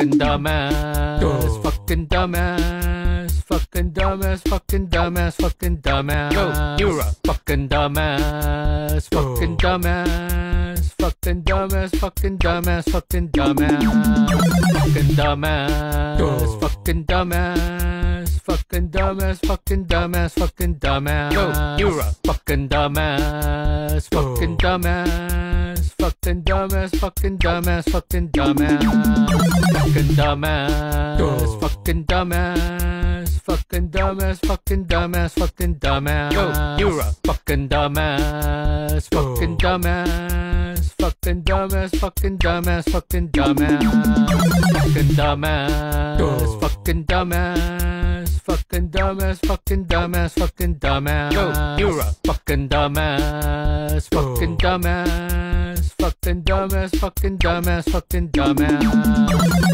fucking dumbass, fucking dumbass, fucking dumbass, fucking dumbass, fucking dumbass. Yo, you're a fucking dumbass, fucking dumbass, fucking dumbass, fucking dumbass, fucking dumbass, fucking dumbass, fucking dumbass, fucking dumbass, fucking dumbass, fucking dumbass. Yo, you're a fucking dumbass, fucking dumbass, fucking dumbass, fucking dumbass, fucking dumbass, fucking dumbass, fucking dumbass, fucking dumbass, fucking dumbass, fucking dumbass. Yo, you're a fucking dumbass, fucking dumbass, fucking dumbass, fucking dumbass, fucking dumbass, fucking dumbass, fucking dumbass, fucking dumbass, fucking dumbass, fucking dumbass. Yo, you're a fucking dumbass, fucking dumbass, fucking dumbass, fucking dumbass, fucking dumbass.